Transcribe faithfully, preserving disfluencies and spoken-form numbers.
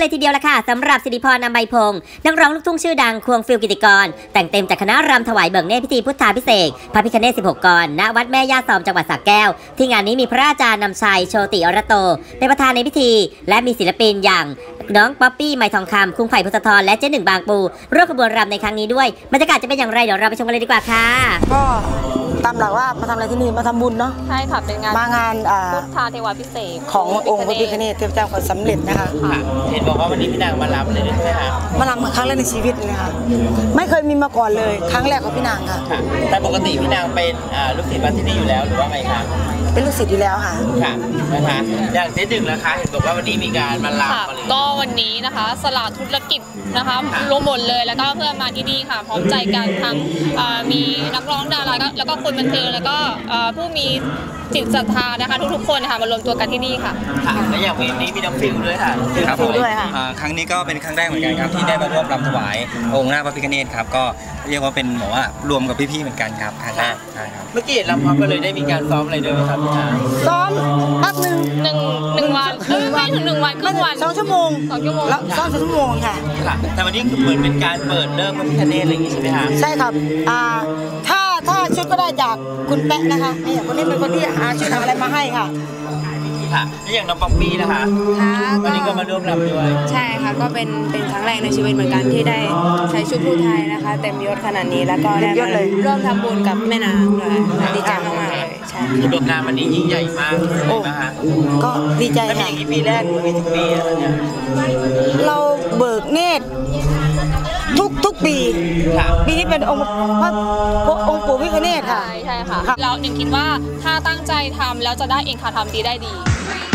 เลยทีเดียวละค่ะสำหรับสิริพร นำไบพงศ์นักร้องลูกทุ่งชื่อดังควงฟิลกิติกรแต่งเต็มจากคณะรำถวายเบิกเนตรพิธีพุทธาภิเษกพระพิฆเนศสิบหกกรณวัดแม่ย่าซอมจังหวัดสระแก้วที่งานนี้มีพระอาจารย์นำชัยโชติอรโตเป็นประธานในพิธีและมีศิลปินอย่างน้องป๊อปปี้ไมทองคำคุ้งไผ่พุทธทรและเจ๊หนึ่งบางปูร่วมขบวนรำในครั้งนี้ด้วยบรรยากาศจะเป็นอย่างไรเดี๋ยวเราไปชมกันเลยดีกว่าค่ะก็ตามหลักว่ามาทำอะไรที่นี่มาทำบุญเนาะใช่ค่ะเป็นงานมางานพุทธาเทวาภิเษกขององค์พระพิฆเนศเทพเจ้าสำเร็จนะคะเห็นบอกว่าวันนี้พี่นางมารับเลยใช่ไหมคะมารับครั้งแรกในชีวิตเลยค่ะไม่เคยมีมาก่อนเลยครั้งแรกของพี่นางค่ะแต่ปกติพี่นางเป็นลูกศิษย์วัดที่นี่อยู่แล้วหรือว่าไงคะเป็นลูกศิษย์อยู่แล้วค่ะค่ะนะคะอย่างเจ๊หนึ่งนะคะเห็นบอกว่าวันนี้มีการมารับก็วันนี้นะคะสละธุรกิจนะคะรวมหมดเลยแล้วก็เพื่อมาที่นี่ค่ะพร้อมใจกันทั้งมีนักร้องดาราแล้วก็คนบันเทิงแล้วก็ผู้มีจิตศรัทธานะคะทุกๆคนนะคะมารวมตัวกันที่นี่ค่ะค่ะและอย่างวันนี้มีน้องฟิลด้วยค่ะครับฟิลด้วยค่ะครั้งนี้ก็เป็นครั้งแรกเหมือนกันครับที่ได้มาร่วมรำถวายองค์หน้าพระพิฆเนศครับก็เรียกว่าเป็นหมอว่ารวมกับพี่ๆเหมือนกันครับครั้งแรกใช่ครับเมื่อกี้รำพร้อมกันเลยได้มีการซ้อมอะไรด้วยไหมครับซ้อมแป๊บหนึ่งหนึ่งหนึ่งวันไม่ถึงหนึ่งวันครึ่งวันสองชั่วโมงสองชั่วโมงแล้วซ้อมสองชั่วโมงค่ะแต่วันนี้คือเหมือนเป็นการเปิดเริ่มพระพิฆเนศอะไรอย่างนี้ใช่ไหมคะใช่ครับอ่าถ้าถ้าชุดก็ได้จากคุณแป๊ะนะคะไอ้คนนี้เป็นคนที่หาชุดอะไรมาให้ค่ะค่ะแล้วอย่างน้องป๊อปปี้นะคะวันนี้ก็มาร่วมรำด้วยใช่ค่ะก็เป็นเป็นครั้งแรกในชีวิตเหมือนกันที่ได้ใช้ชุดผู้ไทยนะคะเต็มยศขนาดนี้แล้วก็ได้มาร่วมทำบุญกับแม่นางด้วยดีใจมากๆเลยใช่ดวงงานวันนี้ยิ่งใหญ่มากโอ้นะคะก็ดีใจค่ะมีปีแรกมีทุกปีอะไรเนี่ยเราเบิกเนตรทุกทุกปีปีนี้เป็นองค์พระองค์ปู่พิฆเนศค่ะใช่ค่ะเราหนึ่งคิดว่าถ้าตั้งใจทำแล้วจะได้เองค่ะทำดีได้ดี